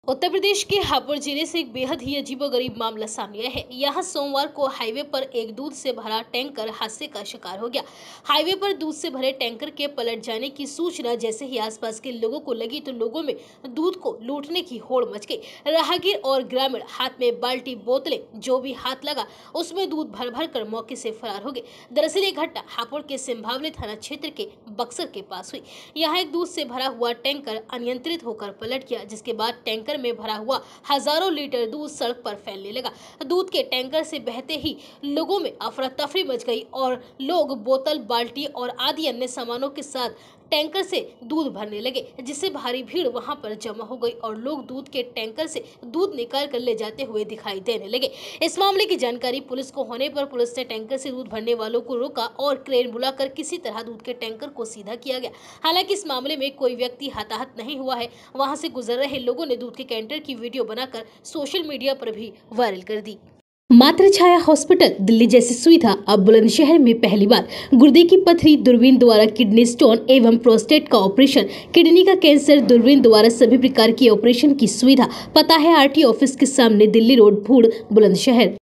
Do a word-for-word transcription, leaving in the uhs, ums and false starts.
उत्तर प्रदेश के हापुड़ जिले से एक बेहद ही अजीबोगरीब मामला सामने आया है। यहाँ सोमवार को हाईवे पर एक दूध से भरा टैंकर हादसे का शिकार हो गया। हाईवे पर दूध से भरे टैंकर के पलट जाने की सूचना जैसे ही आसपास के लोगों को लगी तो लोगों में दूध को लूटने की होड़ मच गई। राहगीर और ग्रामीण हाथ में बाल्टी बोतलें जो भी हाथ लगा उसमें दूध भर भर कर मौके से फरार हो गए। दरअसल ये घटना हापुड़ के सिंभावली थाना क्षेत्र के बक्सर के पास हुई। यहाँ एक दूध से भरा हुआ टैंकर अनियंत्रित होकर पलट गया, जिसके बाद टैंकर में भरा हुआ हजारों लीटर दूध सड़क पर फैलने लगा। दूध के टैंकर से बहते ही लोगों में अफरा तफरी मच गई और लोग बोतल, बाल्टी और आदि अन्य सामानों के साथ टैंकर से दूध भरने लगे, जिससे भारी भीड़ वहां पर जमा हो गई और लोग दूध के टैंकर से दूध निकाल कर ले जाते हुए दिखाई देने लगे। इस मामले की जानकारी पुलिस को होने पर पुलिस ने टैंकर से दूध भरने वालों को रोका और क्रेन बुलाकर किसी तरह दूध के टैंकर को सीधा किया गया। हालांकि इस मामले में कोई व्यक्ति हताहत नहीं हुआ है। वहां से गुजर रहे लोगों ने दूध के कैंटर की वीडियो बनाकर सोशल मीडिया पर भी वायरल कर दी। मातृ छाया हॉस्पिटल दिल्ली जैसी सुविधा अब बुलंदशहर में पहली बार। गुर्दे की पथरी, दूरबीन द्वारा किडनी स्टोन एवं प्रोस्टेट का ऑपरेशन, किडनी का कैंसर, दूरबीन द्वारा सभी प्रकार की ऑपरेशन की सुविधा। पता है आरटी ऑफिस के सामने, दिल्ली रोड, भूड़, बुलंदशहर।